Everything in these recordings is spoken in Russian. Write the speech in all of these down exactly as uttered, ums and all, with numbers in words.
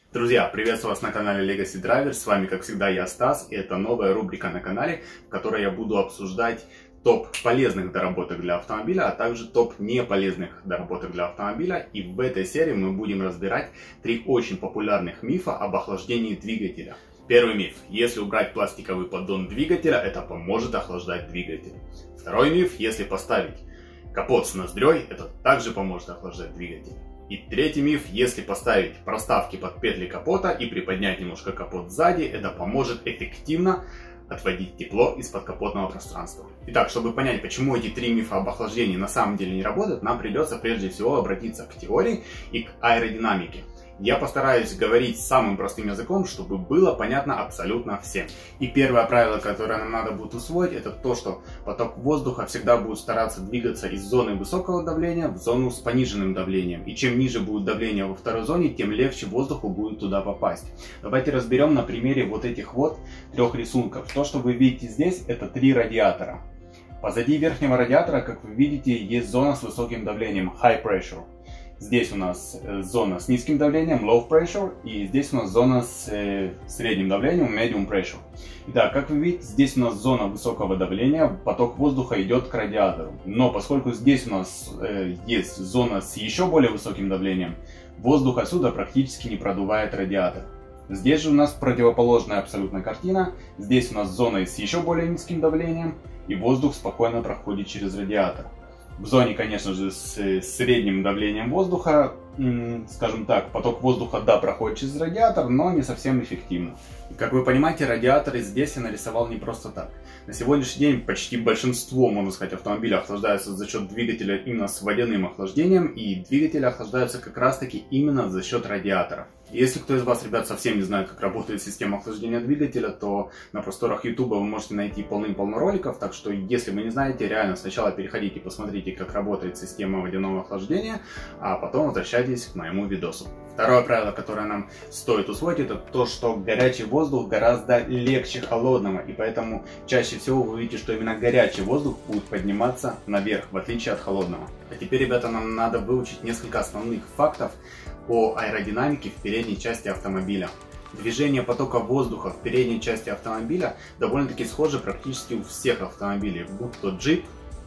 Друзья, приветствую вас на канале Legacy Driver. С вами, как всегда, я Стас, и это новая рубрика на канале, в которой я буду обсуждать топ полезных доработок для автомобиля, а также топ неполезных доработок для автомобиля. И в этой серии мы будем разбирать три очень популярных мифа об охлаждении двигателя. Первый миф. Если убрать пластиковый поддон двигателя, это поможет охлаждать двигатель. Второй миф. Если поставить капот с ноздрёй, это также поможет охлаждать двигатель. И третий миф, если поставить проставки под петли капота и приподнять немножко капот сзади, это поможет эффективно отводить тепло из подкапотного пространства. Итак, чтобы понять, почему эти три мифа об охлаждении на самом деле не работают, нам придется прежде всего обратиться к теории и к аэродинамике. Я постараюсь говорить самым простым языком, чтобы было понятно абсолютно всем. И первое правило, которое нам надо будет усвоить, это то, что поток воздуха всегда будет стараться двигаться из зоны высокого давления в зону с пониженным давлением. И чем ниже будет давление во второй зоне, тем легче воздуху будет туда попасть. Давайте разберем на примере вот этих вот трех рисунков. То, что вы видите здесь, это три радиатора. Позади верхнего радиатора, как вы видите, есть зона с высоким давлением, high pressure. Здесь у нас зона с низким давлением, low pressure, и здесь у нас зона с э, средним давлением, medium pressure. Итак, как вы видите, здесь у нас зона высокого давления, поток воздуха идет к радиатору. Но поскольку здесь у нас э, есть зона с еще более высоким давлением, воздух отсюда практически не продувает радиатор. Здесь же у нас противоположная абсолютно картина. Здесь у нас зона с еще более низким давлением, и воздух спокойно проходит через радиатор. В зоне, конечно же, с средним давлением воздуха, скажем так, поток воздуха, да, проходит через радиатор, но не совсем эффективно. И как вы понимаете, радиаторы здесь я нарисовал не просто так. На сегодняшний день почти большинство, можно сказать, автомобилей охлаждаются за счет двигателя именно с водяным охлаждением, и двигатели охлаждаются как раз таки именно за счет радиаторов. Если кто из вас, ребят, совсем не знает, как работает система охлаждения двигателя, то на просторах YouTube вы можете найти полным-полно роликов, так что если вы не знаете, реально сначала переходите, посмотрите, как работает система водяного охлаждения, а потом возвращайтесь к моему видосу. Второе правило, которое нам стоит усвоить, это то, что горячий воздух гораздо легче холодного, и поэтому чаще всего вы увидите, что именно горячий воздух будет подниматься наверх, в отличие от холодного. А теперь, ребята, нам надо выучить несколько основных фактов по аэродинамике в передней части автомобиля. Движение потока воздуха в передней части автомобиля довольно-таки схоже практически у всех автомобилей, будь то джип,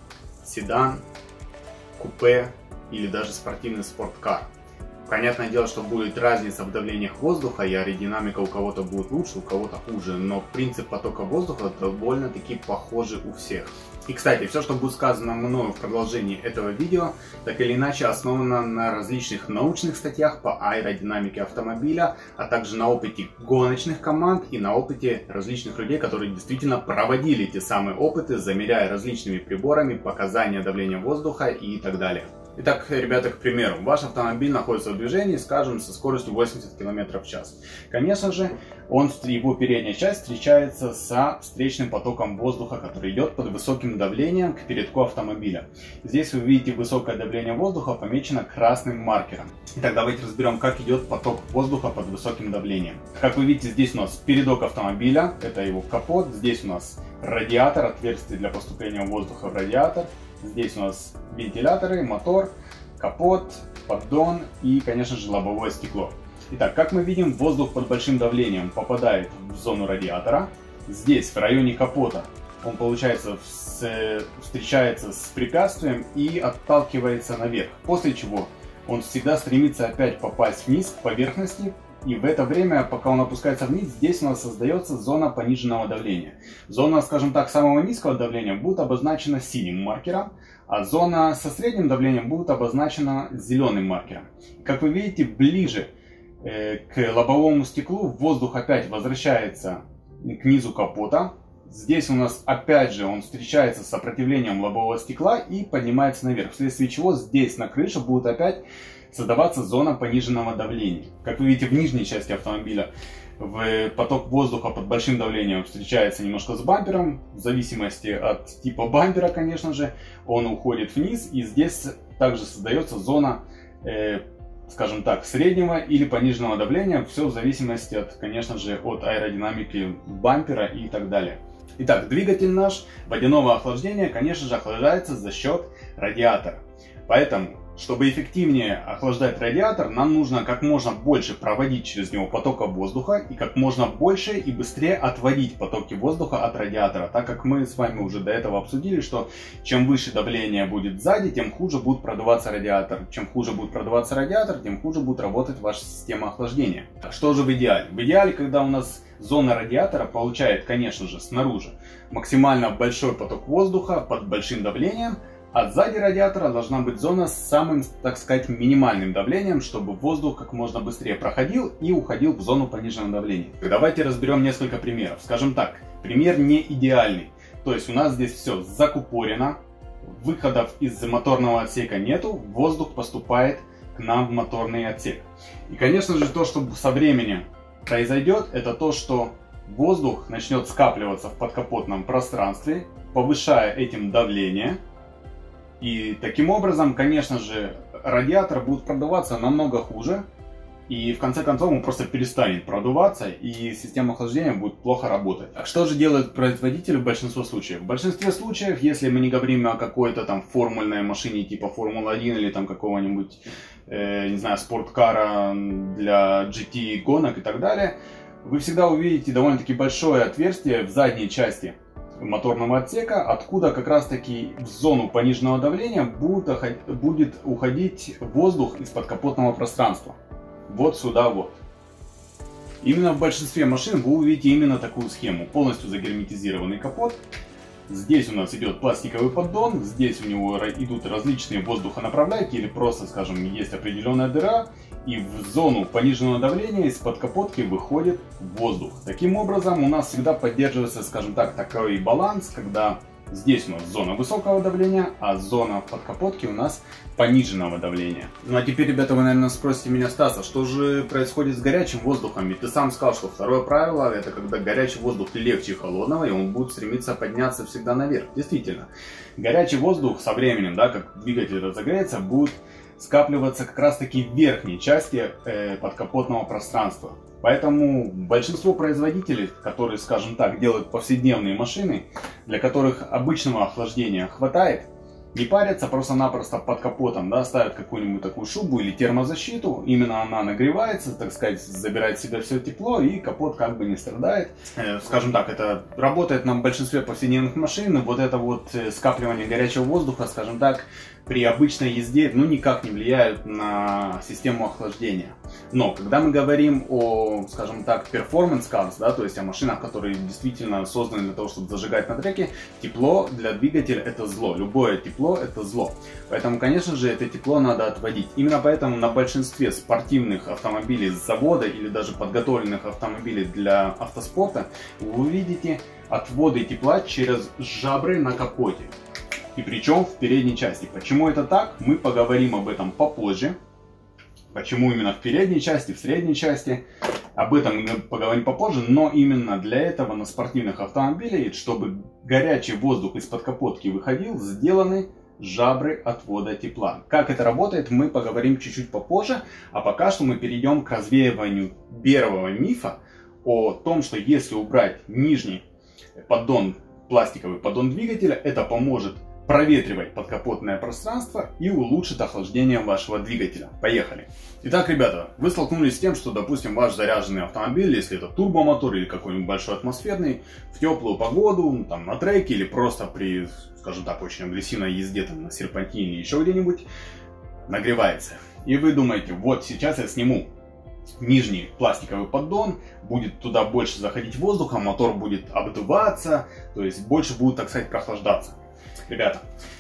седан, купе или даже спортивный спорткар. Понятное дело, что будет разница в давлениях воздуха, и аэродинамика у кого-то будет лучше, у кого-то хуже, но принцип потока воздуха довольно-таки похожий у всех. И, кстати, все, что будет сказано мною в продолжении этого видео, так или иначе основано на различных научных статьях по аэродинамике автомобиля, а также на опыте гоночных команд и на опыте различных людей, которые действительно проводили те самые опыты, замеряя различными приборами показания давления воздуха и так далее. Итак, ребята, к примеру, ваш автомобиль находится в движении, скажем, со скоростью восемьдесят километров в час. Конечно же, он, его передняя часть встречается со встречным потоком воздуха, который идет под высоким давлением к передку автомобиля. Здесь вы видите высокое давление воздуха помечено красным маркером. Итак, давайте разберем, как идет поток воздуха под высоким давлением. Как вы видите, здесь у нас передок автомобиля, это его капот, здесь у нас радиатор, отверстие для поступления воздуха в радиатор. Здесь у нас вентиляторы, мотор, капот, поддон и, конечно же, лобовое стекло. Итак, как мы видим, воздух под большим давлением попадает в зону радиатора. Здесь, в районе капота, он, получается, встречается с препятствием и отталкивается наверх. После чего он всегда стремится опять попасть вниз к поверхности. И в это время, пока он опускается вниз, здесь у нас создается зона пониженного давления. Зона, скажем так, самого низкого давления будет обозначена синим маркером, а зона со средним давлением будет обозначена зеленым маркером. Как вы видите, ближе э, к лобовому стеклу воздух опять возвращается к низу капота. Здесь у нас опять же он встречается с сопротивлением лобового стекла и поднимается наверх, вследствие чего здесь на крыше будет опять создаваться зона пониженного давления. Как вы видите, в нижней части автомобиля в поток воздуха под большим давлением встречается немножко с бампером. В зависимости от типа бампера, конечно же, он уходит вниз, и здесь также создается зона, э, скажем так, среднего или пониженного давления. Все в зависимости от, конечно же, от аэродинамики бампера и так далее. Итак, двигатель наш водяного охлаждения, конечно же, охлаждается за счет радиатора. Поэтому Чтобы эффективнее охлаждать радиатор, нам нужно как можно больше проводить через него потока воздуха и как можно больше и быстрее отводить потоки воздуха от радиатора, так как мы с вами уже до этого обсудили, что чем выше давление будет сзади, тем хуже будет продуваться радиатор. Чем хуже будет продуваться радиатор, тем хуже будет работать ваша система охлаждения. Что же в идеале? В идеале, когда у нас зона радиатора получает, конечно же, снаружи максимально большой поток воздуха под большим давлением, а сзади радиатора должна быть зона с самым, так сказать, минимальным давлением, чтобы воздух как можно быстрее проходил и уходил в зону пониженного давления. Давайте разберем несколько примеров. Скажем так, пример не идеальный. То есть у нас здесь все закупорено, выходов из моторного отсека нету, воздух поступает к нам в моторный отсек. И, конечно же, то, что со временем произойдет, это то, что воздух начнет скапливаться в подкапотном пространстве, повышая этим давление. И таким образом, конечно же, радиатор будет продуваться намного хуже. И в конце концов он просто перестанет продуваться, и система охлаждения будет плохо работать. А что же делает производитель в большинстве случаев? В большинстве случаев, если мы не говорим о какой-то там формульной машине типа Формула один или там какого-нибудь, э, не знаю, спорткара для джи ти гонок и так далее, вы всегда увидите довольно-таки большое отверстие в задней части моторного отсека, откуда как раз таки в зону пониженного давления будет, будет уходить воздух из подкапотного пространства. Вот сюда вот. Именно в большинстве машин вы увидите именно такую схему. Полностью загерметизированный капот. Здесь у нас идет пластиковый поддон, здесь у него идут различные воздухонаправляйки или просто, скажем, есть определенная дыра. И в зону пониженного давления из-под капотки выходит воздух. Таким образом у нас всегда поддерживается, скажем так, такой баланс, когда здесь у нас зона высокого давления, а зона под капотки у нас пониженного давления. Ну а теперь, ребята, вы, наверное, спросите меня, Стас, а что же происходит с горячим воздухом? Ведь ты сам сказал, что второе правило — это когда горячий воздух легче холодного, и он будет стремиться подняться всегда наверх. Действительно, горячий воздух со временем, да, как двигатель разогреется, будет скапливаться как раз таки в верхней части э, подкапотного пространства. Поэтому большинство производителей, которые, скажем так, делают повседневные машины, для которых обычного охлаждения хватает, не парятся, просто-напросто под капотом, да, ставят какую-нибудь такую шубу или термозащиту, именно она нагревается, так сказать, забирает в себя все тепло, и капот как бы не страдает. Э, скажем так, это работает на большинстве повседневных машин, вот это вот скапливание горячего воздуха, скажем так, при обычной езде, ну, никак не влияют на систему охлаждения. Но когда мы говорим о, скажем так, performance cars, да, то есть о машинах, которые действительно созданы для того, чтобы зажигать на треке, тепло для двигателя — это зло. Любое тепло — это зло. Поэтому, конечно же, это тепло надо отводить. Именно поэтому на большинстве спортивных автомобилей с завода или даже подготовленных автомобилей для автоспорта вы увидите отводы тепла через жабры на капоте. И причем в передней части. Почему это так, мы поговорим об этом попозже. Почему именно в передней части, в средней части, об этом мы поговорим попозже. Но именно для этого на спортивных автомобилях, чтобы горячий воздух из-под капотки выходил, сделаны жабры отвода тепла. Как это работает, мы поговорим чуть-чуть попозже. А пока что мы перейдем к развеиванию первого мифа о том, что если убрать нижний поддон, пластиковый поддон двигателя, это поможет проветривать подкапотное пространство и улучшит охлаждение вашего двигателя. Поехали! Итак, ребята, вы столкнулись с тем, что, допустим, ваш заряженный автомобиль, если это турбомотор или какой-нибудь большой атмосферный, в теплую погоду, там, на треке или просто при, скажем так, очень агрессивной езде там, на серпантине или еще где-нибудь, нагревается. И вы думаете, вот сейчас я сниму нижний пластиковый поддон, будет туда больше заходить воздуха, мотор будет обдуваться, то есть больше будет, так сказать, прохлаждаться. Ребята,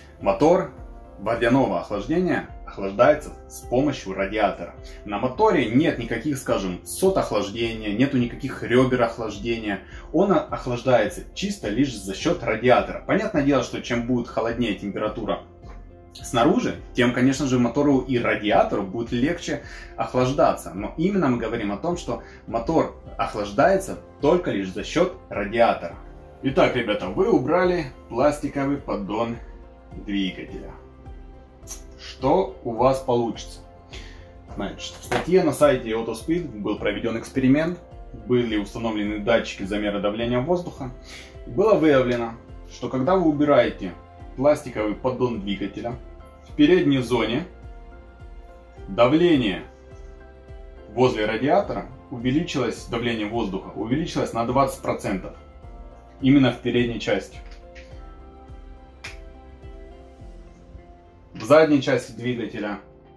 мотор водяного охлаждения охлаждается с помощью радиатора. На моторе нет никаких, скажем, сот охлаждения, нету никаких ребер охлаждения. Он охлаждается чисто лишь за счет радиатора. Понятное дело, что чем будет холоднее температура снаружи, тем, конечно же, мотору и радиатору будет легче охлаждаться. Но именно мы говорим о том, что мотор охлаждается только лишь за счет радиатора. Итак, ребята, вы убрали пластиковый поддон двигателя. Что у вас получится? Значит, в статье на сайте AutoSpeed был проведен эксперимент, были установлены датчики замера давления воздуха. Было выявлено, что когда вы убираете пластиковый поддон двигателя, в передней зоне давление возле радиатора увеличилось, давление воздуха увеличилось на двадцать процентов. Именно в передней части. В задней части двигателя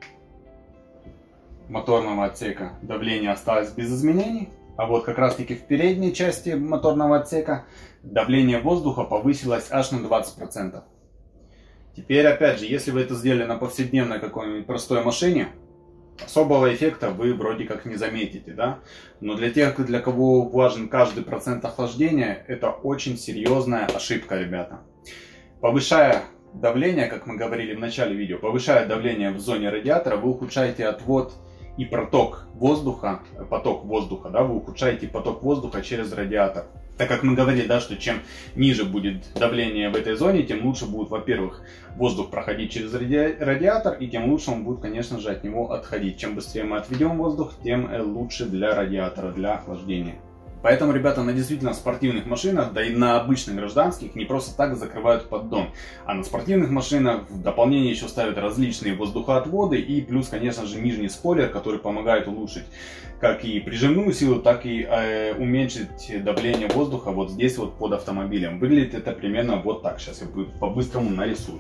моторного отсека давление осталось без изменений. А вот как раз таки в передней части моторного отсека давление воздуха повысилось аж на двадцать процентов. Теперь опять же, если вы это сделали на повседневной какой-нибудь простой машине, особого эффекта вы вроде как не заметите, да? Но для тех, для кого важен каждый процент охлаждения, это очень серьезная ошибка, ребята. Повышая давление, как мы говорили в начале видео, повышая давление в зоне радиатора, вы ухудшаете отвод и проток воздуха, поток воздуха, да, вы ухудшаете поток воздуха через радиатор. Так как мы говорили, да, что чем ниже будет давление в этой зоне, тем лучше будет, во-первых, воздух проходить через ради... радиатор, и тем лучше он будет, конечно же, от него отходить. Чем быстрее мы отведем воздух, тем лучше для радиатора, для охлаждения. Поэтому, ребята, на действительно спортивных машинах, да и на обычных гражданских, не просто так закрывают поддон. А на спортивных машинах в дополнение еще ставят различные воздухоотводы и плюс, конечно же, нижний спойлер, который помогает улучшить как и прижимную силу, так и э, уменьшить давление воздуха вот здесь вот под автомобилем. Выглядит это примерно вот так. Сейчас я по-быстрому нарисую.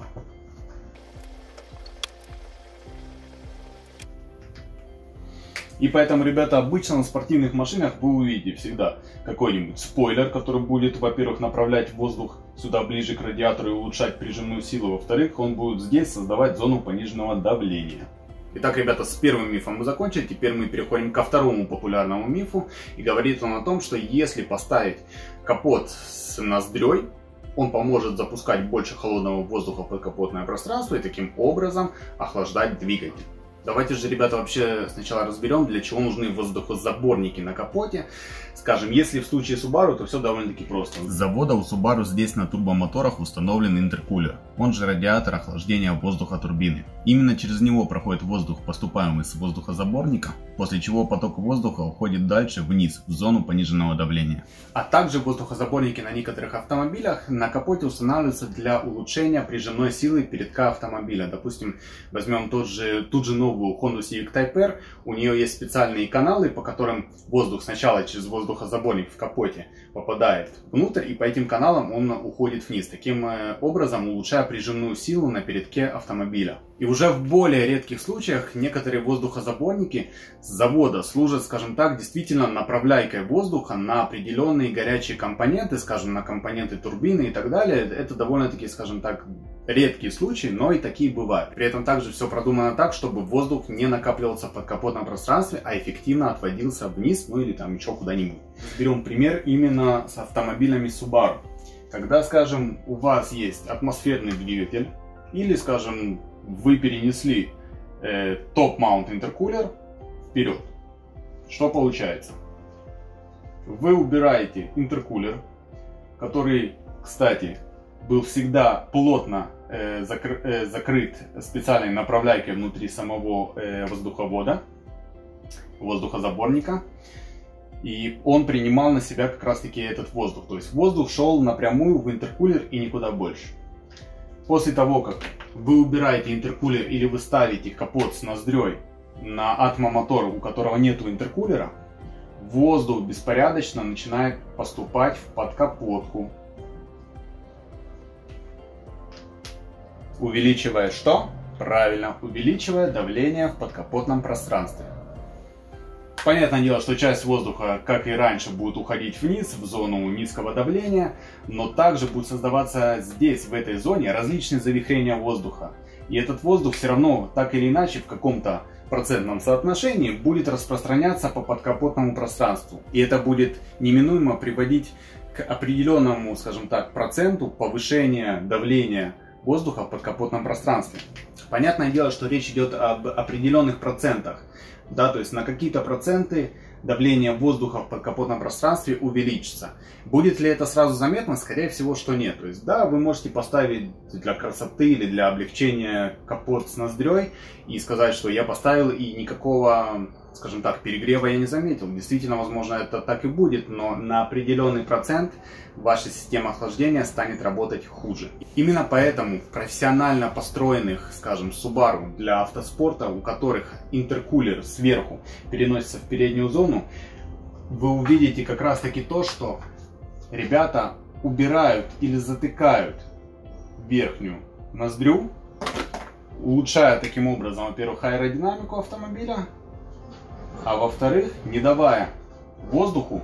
И поэтому, ребята, обычно на спортивных машинах вы увидите всегда какой-нибудь спойлер, который будет, во-первых, направлять воздух сюда ближе к радиатору и улучшать прижимную силу. Во-вторых, он будет здесь создавать зону пониженного давления. Итак, ребята, с первым мифом мы закончили. Теперь мы переходим ко второму популярному мифу. И говорит он о том, что если поставить капот с ноздрёй, он поможет запускать больше холодного воздуха в подкапотное пространство и таким образом охлаждать двигатель. Давайте же, ребята, вообще сначала разберем, для чего нужны воздухозаборники на капоте. Скажем, если в случае Subaru, то все довольно-таки просто. С завода у Subaru здесь на турбомоторах установлен интеркулер, он же радиатор охлаждения воздуха турбины. Именно через него проходит воздух, поступаемый с воздухозаборника, после чего поток воздуха уходит дальше вниз, в зону пониженного давления. А также воздухозаборники на некоторых автомобилях на капоте устанавливаются для улучшения прижимной силы передка автомобиля. Допустим, возьмем тот же, тут же новую Honda Civic Type R, у нее есть специальные каналы, по которым воздух сначала через воздухозаборник в капоте попадает внутрь, и по этим каналам он уходит вниз, таким образом улучшая прижимную силу на передке автомобиля. И уже в более редких случаях некоторые воздухозаборники с завода служат, скажем так, действительно направляйкой воздуха на определенные горячие компоненты, скажем, на компоненты турбины и так далее. Это довольно-таки, скажем так, редкие случаи, но и такие бывают. При этом также все продумано так, чтобы воздух не накапливался в подкапотном пространстве, а эффективно отводился вниз, ну или там еще куда-нибудь. Берем пример именно с автомобилями Subaru. Когда, скажем, у вас есть атмосферный двигатель, или, скажем, вы перенесли э, топ-маунт интеркулер вперед, что получается? Вы убираете интеркулер, который, кстати, был всегда плотно э, закры, э, закрыт специальной направляйкой внутри самого э, воздуховода, воздухозаборника. И он принимал на себя как раз таки этот воздух. То есть воздух шел напрямую в интеркулер и никуда больше. После того, как вы убираете интеркулер или вы ставите капот с ноздрёй на атмомотор, у которого нет интеркулера, воздух беспорядочно начинает поступать в подкапотку. Увеличивая что? Правильно, увеличивая давление в подкапотном пространстве. Понятное дело, что часть воздуха, как и раньше, будет уходить вниз, в зону низкого давления, но также будет создаваться здесь, в этой зоне, различные завихрения воздуха. И этот воздух все равно, так или иначе, в каком-то процентном соотношении будет распространяться по подкапотному пространству. И это будет неминуемо приводить к определенному, скажем так, проценту повышения давления воздуха в подкапотном пространстве. Понятное дело, что речь идет об определенных процентах. Да, то есть на какие-то проценты давление воздуха в подкапотном пространстве увеличится. Будет ли это сразу заметно? Скорее всего, что нет. То есть, да, вы можете поставить для красоты или для облегчения капот с ноздрёй и сказать, что я поставил, и никакого скажем так, перегрева я не заметил. Действительно, возможно, это так и будет, но на определенный процент ваша система охлаждения станет работать хуже. Именно поэтому в профессионально построенных, скажем, Subaru для автоспорта, у которых интеркулер сверху переносится в переднюю зону, вы увидите как раз таки то, что ребята убирают или затыкают верхнюю ноздрю, улучшая таким образом, во-первых, аэродинамику автомобиля, а во-вторых, не давая воздуху,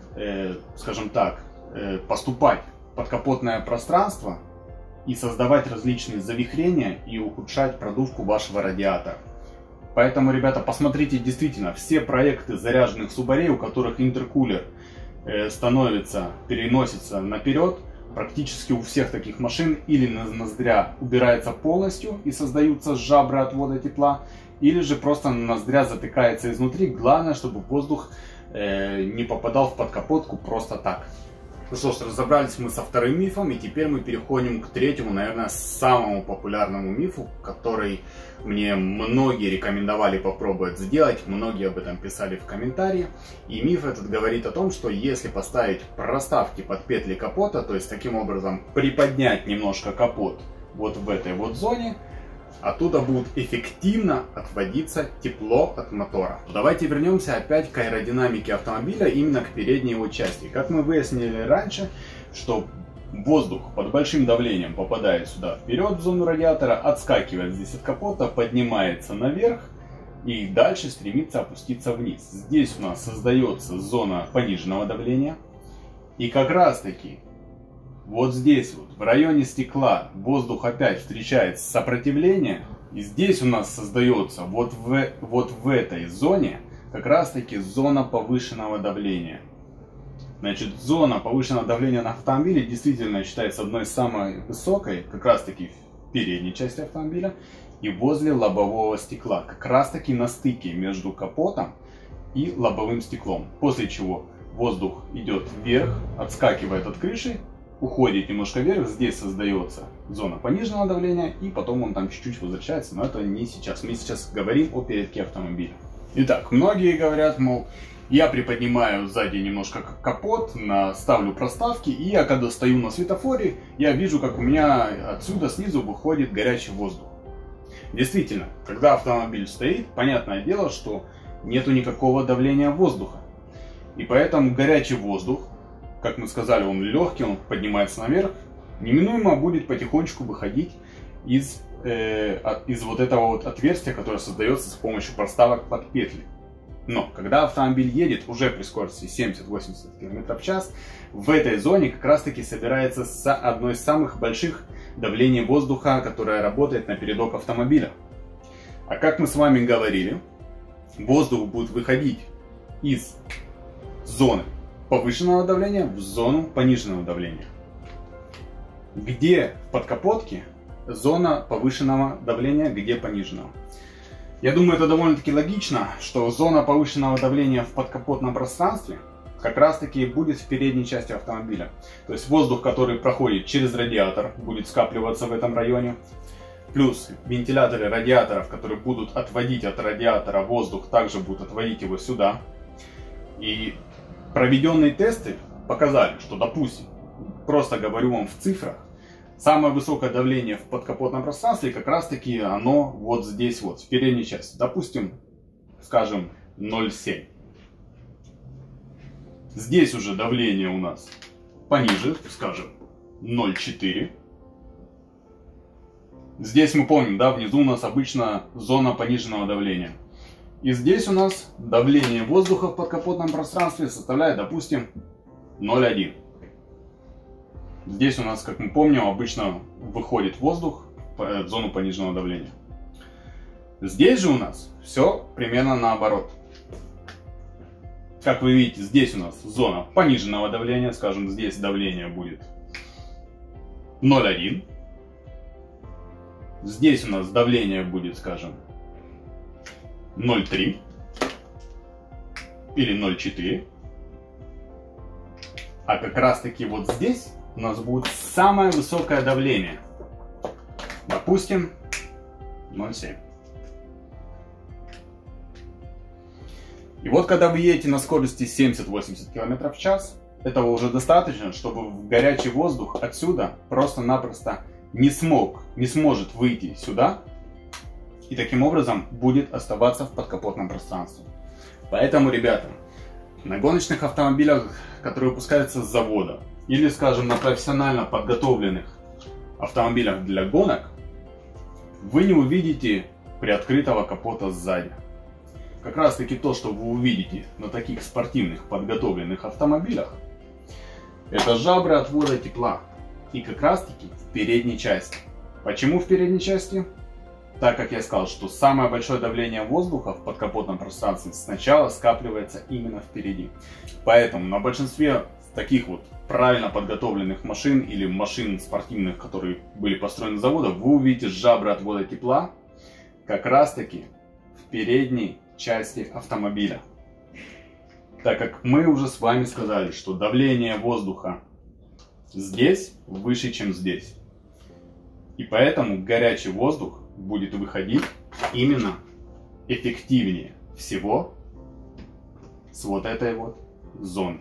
э, скажем так, э, поступать в подкапотное пространство и создавать различные завихрения и ухудшать продувку вашего радиатора. Поэтому, ребята, посмотрите действительно все проекты заряженных Subaru, у которых интеркулер э, становится, переносится наперед. Практически у всех таких машин или ноздря убирается полностью и создаются жабры отвода тепла, или же просто ноздря затыкается изнутри. Главное, чтобы воздух э, не попадал в подкапотку просто так. Ну что ж, разобрались мы со вторым мифом, и теперь мы переходим к третьему, наверное, самому популярному мифу, который мне многие рекомендовали попробовать сделать, многие об этом писали в комментарии. И миф этот говорит о том, что если поставить проставки под петли капота, то есть таким образом приподнять немножко капот вот в этой вот зоне, оттуда будет эффективно отводиться тепло от мотора. Давайте вернемся опять к аэродинамике автомобиля, именно к передней его части. Как мы выяснили раньше, что воздух под большим давлением попадает сюда вперед в зону радиатора, отскакивает здесь от капота, поднимается наверх и дальше стремится опуститься вниз. Здесь у нас создается зона пониженного давления, и как раз таки вот здесь вот, в районе стекла, воздух опять встречает сопротивление. И здесь у нас создается, вот в, вот в этой зоне, как раз таки зона повышенного давления. Значит, зона повышенного давления на автомобиле действительно считается одной из самых высокой, как раз таки в передней части автомобиля и возле лобового стекла. Как раз таки на стыке между капотом и лобовым стеклом. После чего воздух идет вверх, отскакивает от крыши, уходит немножко вверх, здесь создается зона пониженного давления, и потом он там чуть-чуть возвращается, но это не сейчас. Мы сейчас говорим о передке автомобиля. Итак, многие говорят, мол, я приподнимаю сзади немножко капот, ставлю проставки, и я когда стою на светофоре, я вижу, как у меня отсюда снизу выходит горячий воздух. Действительно, когда автомобиль стоит, понятное дело, что нету никакого давления воздуха. И поэтому горячий воздух, как мы сказали, он легкий, он поднимается наверх, неминуемо будет потихонечку выходить из, э, из вот этого вот отверстия, которое создается с помощью проставок под петли. Но когда автомобиль едет уже при скорости семьдесят-восемьдесят километров в час, в этой зоне как раз таки собирается одно из самых больших давлений воздуха, которое работает на передок автомобиля. А как мы с вами говорили, воздух будет выходить из зоны повышенного давления в зону пониженного давления. Где в подкапотке зона повышенного давления, где пониженного? Я думаю, это довольно-таки логично, что зона повышенного давления в подкапотном пространстве как раз таки будет в передней части автомобиля. То есть воздух, который проходит через радиатор, будет скапливаться в этом районе. Плюс вентиляторы радиаторов, которые будут отводить от радиатора воздух, также будут отводить его сюда. И проведенные тесты показали, что, допустим, просто говорю вам в цифрах, самое высокое давление в подкапотном пространстве как раз таки оно вот здесь вот, в передней части. Допустим, скажем, ноль целых семь. Здесь уже давление у нас пониже, скажем, ноль целых четыре. Здесь мы помним, да, внизу у нас обычно зона пониженного давления. И здесь у нас давление воздуха в подкапотном пространстве составляет, допустим, ноль целых одна. Здесь у нас, как мы помним, обычно выходит воздух в зону пониженного давления. Здесь же у нас все примерно наоборот. Как вы видите, здесь у нас зона пониженного давления, скажем, здесь давление будет ноль целых одна. Здесь у нас давление будет, скажем, ноль целых три или ноль целых четыре. А как раз таки вот здесь у нас будет самое высокое давление. Допустим, ноль целых семь. И вот когда вы едете на скорости семьдесят-восемьдесят километров в час, этого уже достаточно, чтобы в горячий воздух отсюда просто-напросто не смог, не сможет выйти сюда и таким образом будет оставаться в подкапотном пространстве. Поэтому, ребята, на гоночных автомобилях, которые выпускаются с завода, или, скажем, на профессионально подготовленных автомобилях для гонок, вы не увидите приоткрытого капота сзади. Как раз таки то, что вы увидите на таких спортивных подготовленных автомобилях, это жабры отвода тепла. И как раз таки в передней части. Почему в передней части? Так как я сказал, что самое большое давление воздуха в подкапотном пространстве сначала скапливается именно впереди. Поэтому на большинстве таких вот правильно подготовленных машин или машин спортивных, которые были построены с завода, вы увидите жабры отвода тепла как раз таки в передней части автомобиля. Так как мы уже с вами сказали, что давление воздуха здесь выше, чем здесь. И поэтому горячий воздух будет выходить именно эффективнее всего с вот этой вот зоны.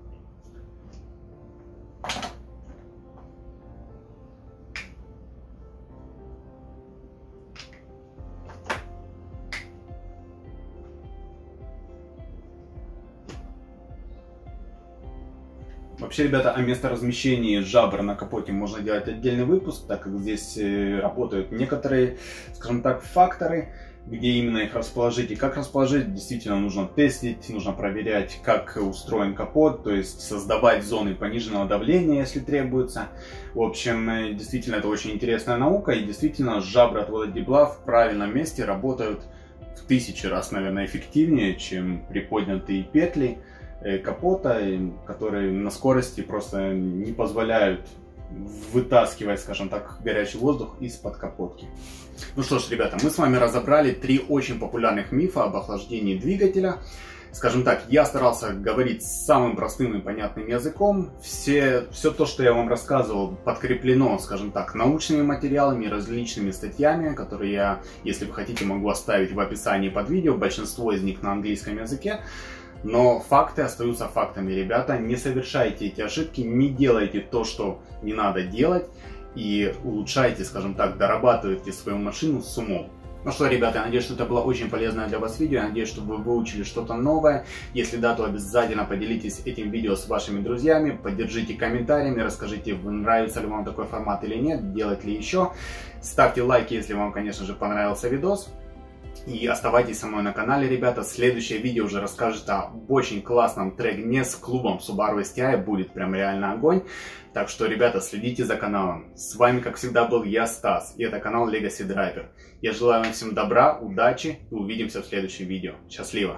Вообще, ребята, о месторазмещении жабр на капоте можно делать отдельный выпуск, так как здесь работают некоторые, скажем так, факторы, где именно их расположить и как расположить. Действительно нужно тестить, нужно проверять, как устроен капот, то есть создавать зоны пониженного давления, если требуется. В общем, действительно, это очень интересная наука, и действительно жабры отвода тепла в правильном месте работают в тысячи раз, наверное, эффективнее, чем приподнятые петли капота, которые на скорости просто не позволяют вытаскивать, скажем так, горячий воздух из-под капотки. Ну что ж, ребята, мы с вами разобрали три очень популярных мифа об охлаждении двигателя. Скажем так, я старался говорить самым простым и понятным языком. Все, все то, что я вам рассказывал, подкреплено, скажем так, научными материалами, различными статьями, которые я, если вы хотите, могу оставить в описании под видео. Большинство из них на английском языке. Но факты остаются фактами, ребята. Не совершайте эти ошибки, не делайте то, что не надо делать. И улучшайте, скажем так, дорабатывайте свою машину с умом. Ну что, ребята, я надеюсь, что это было очень полезное для вас видео. Я надеюсь, что вы выучили что-то новое. Если да, то обязательно поделитесь этим видео с вашими друзьями. Поддержите комментариями, расскажите, нравится ли вам такой формат или нет, делать ли еще. Ставьте лайки, если вам, конечно же, понравился видос. И оставайтесь со мной на канале, ребята. Следующее видео уже расскажет об очень классном треке с клубом Subaru эс ти ай. Будет прям реально огонь. Так что, ребята, следите за каналом. С вами, как всегда, был я, Стас. И это канал Legacy Driver. Я желаю вам всем добра, удачи и увидимся в следующем видео. Счастливо!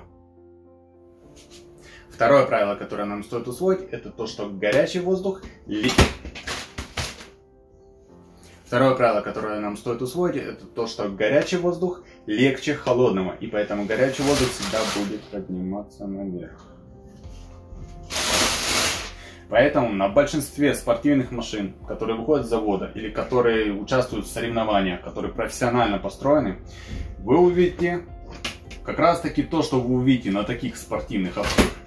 Второе правило, которое нам стоит усвоить, это то, что горячий воздух... Второе правило, которое нам стоит усвоить, это то, что горячий воздух легче холодного. И поэтому горячий воздух всегда будет подниматься наверх. Поэтому на большинстве спортивных машин, которые выходят с завода или которые участвуют в соревнованиях, которые профессионально построены, вы увидите как раз таки то, что вы увидите на таких спортивных авто.